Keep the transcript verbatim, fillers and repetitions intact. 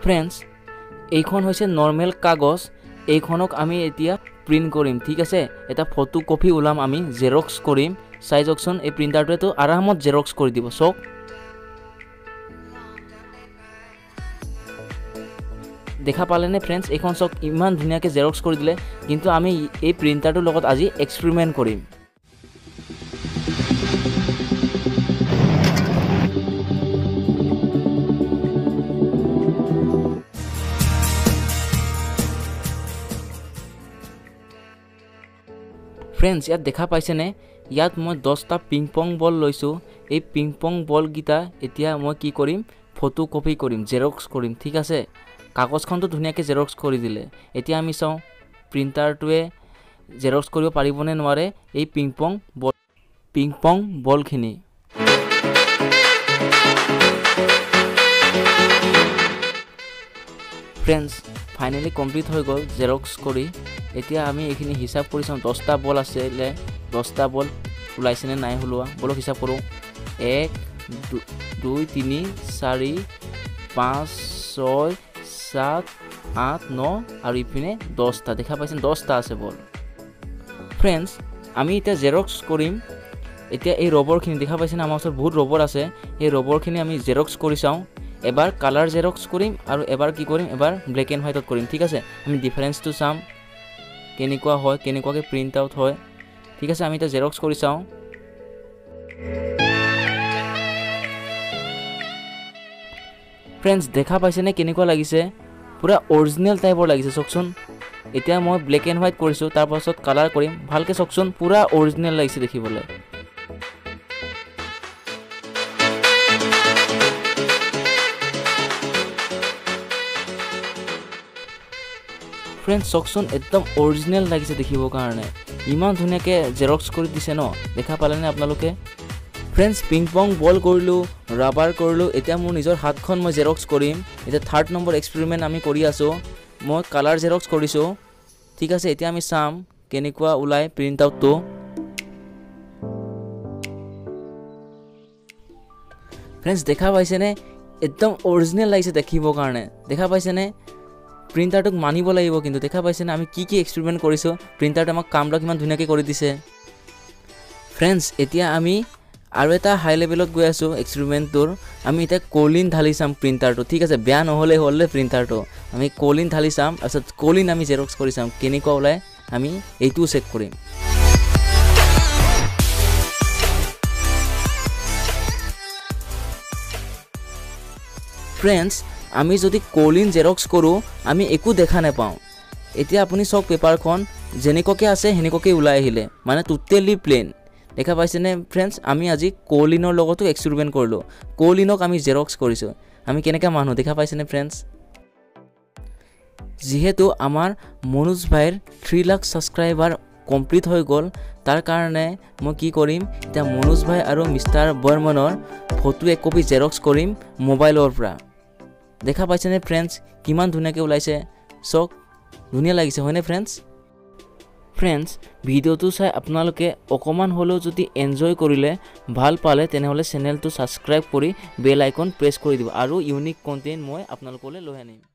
friends এইখন হৈছে normal কাগজ এইখনক আমি এতিয়া প্ৰিন্ট কৰিম ঠিক আছে এটা ফটো কপি উলাম আমি জেৰক্স কৰিম চাই জকচন এই প্ৰিন্টাৰটোৱে তো আৰামত জেৰক্স কৰি দিব সক দেখা পালেনে ফ্ৰেণ্ডছ এইখন সক ইমান ধুনিয়াকে জেৰক্স কৰি দিলে কিন্তু আমি এই প্ৰিন্টাৰটোৰ লগত আজি এক্সপেৰিমেন্ট কৰিম ফ্ৰেণ্ডছ ইয়াত দেখা পাইছেনে ইয়াত মই দহটা পিং পং বল লৈছো এই পিং পং বল গিটা এতিয়া মই কি কৰিম ফটো কপি কৰিম জেৰক্স কৰিম ঠিক আছে কাগজখনটো ধুনিয়াকে জেৰক্স কৰি দিলে এতিয়া আমি চাও প্ৰিন্টাৰটোৱে জেৰক্স কৰিব পাৰিবনে নোৱাৰে এই পিং পং বল ping pong বলখিনি friends finally complete হৈ গল জেৰক্স কৰি এতিয়া আমি এইখিনি হিসাব কৰি চাও দহটা বল আছিলে দহটা বল ওলাইছেনে নাই হলোৱা বলক হিসাব কৰো এক দুই তিনি চাৰি পাঁচ ছয় সাত আঠ ন আৰু ইপিনে দহটা দেখা পাইছেন দহটা আছে বল ফ্ৰেণ্ডছ আমি এতিয়া জেৰক্স কৰিম এতিয়া এই ৰবৰখিনি দেখা পাইছেন আমাৰ ওচৰত বহুত ৰবৰ আছে এই ৰবৰখিনি আমি জেৰক্স কৰি চাও এবাৰ কালাৰ জেৰক্স কৰিম আৰু এবাৰ কি কৰিম এবাৰ ব্ল্যাক এণ্ড হোৱাইটত কৰিম ঠিক আছে আমি ডিফাৰেন্সটো চাম কেনেকুৱা হয় কেনেকুৱাকে প্ৰিন্ট আউট হয় ঠিক আছে আমি এটা জেৰক্স কৰি চাও ফ্ৰেণ্ডছ দেখা পাইছেনে কেনেকুৱা লাগিছে পুৰা অৰিজিনাল টাইপৰ লাগিছে চকচোন এতিয়া মই ব্ল্যাক এণ্ড হোৱাইট কৰিছো তাৰ পাছত কালাৰ কৰিম ভালকে চকচোন পুৰা অৰিজিনাল লাগিছে দেখিবলৈ ফ্ৰেণ্ডছ চকচোন একদম অৰিজিনাল লাগিছে দেখিবৰ কাৰণে ইমান ধুনিয়াকে জেৰক্স কৰি দিছে ন দেখা পালেনে আপোনালোকে ফ্ৰেণ্ডছ পিং পং বল কৰিলো ৰাবাৰ কৰিলো এতিয়া মোৰ নিজৰ হাতখন মই জেৰক্স কৰিম এটা থাৰ্ড নম্বৰ এক্সপেৰিমেন্ট আমি কৰি আছো মই কালাৰ জেৰক্স কৰিছো ঠিক আছে এতিয়া আমি চাম কেনেকুৱা উলাই প্ৰিন্ট আউটটো ফ্ৰেণ্ডছ দেখা পাইছেনে একদম অৰিজিনাল লাগিছে দেখিবৰ কাৰণে দেখা পাইছেনে প্ৰিন্টাৰটোক মানিব লাগিব কিন্তু দেখা পাইছেনে আমি কি কি এক্সপেৰিমেন্ট কৰিছো প্ৰিন্টাৰটো আমাক কামটা কিমান ধুনিয়াকে কৰি দিছে ফ্ৰেণ্ডছ এতিয়া আমি আৰু এটা হাই লেভেলত গৈ আছো এক্সপেৰিমেন্টৰ আমি এটা কোলিন ঢালি চাম প্ৰিন্টাৰটো ঠিক আছে বেয়া নহলে হলে প্ৰিন্টাৰটো আমি কোলিন ঢালি চাম আচ্ছা কোলিন আমি জেৰক্স কৰি চাম কেনেকুৱা ওলাই আমি এইটো চেক কৰিম ফ্ৰেণ্ডছ আমি যদি কোলিন জেৰক্স কৰো আমি একো দেখা নাপাও এতিয়া আপুনি সব পেপাৰখন জেনেককে আছে হেনেককে উলাই আহিলে মানে টোটালি প্লেন দেখা পাইছেনে ফ্ৰেণ্ডছ আমি আজি কোলিনৰ লগতো এক্সপেৰিমেন্ট কৰিলো কোলিনক আমি জেৰক্স কৰিছো আমি কেনেকা মানুহ দেখা পাইছেনে ফ্ৰেণ্ডছ যেহেতু আমাৰ মনোজ ভাইৰ three লাখ সাবস্ক্ৰাইবাৰ কমপ্লিট হৈ গল তাৰ কাৰণে মই কি কৰিম এটা মনোজ ভাই আৰু মিস্টাৰ বৰ্মনৰ ফটো এক কপি জেৰক্স কৰিম মোবাইলৰ পৰা দেখা পাইছেনে ফ্ৰেণ্ডছ কিমান ধুনিয়াকে ওলাইছে সক ধুনিয়া লাগিছে হয়নে ফ্ৰেণ্ডছ ফ্ৰেণ্ডছ ভিডিওটো চাই আপোনালোকে অকমান হলেও যদি এনজয় কৰিলে ভাল পালে তেনেহলে চেনেলটো সাবস্ক্ৰাইব কৰি বেল আইকন প্ৰেছ কৰি দিব আৰু ইউনিক কন্টেন্ট মই আপোনালোকলৈ লৈ আনিম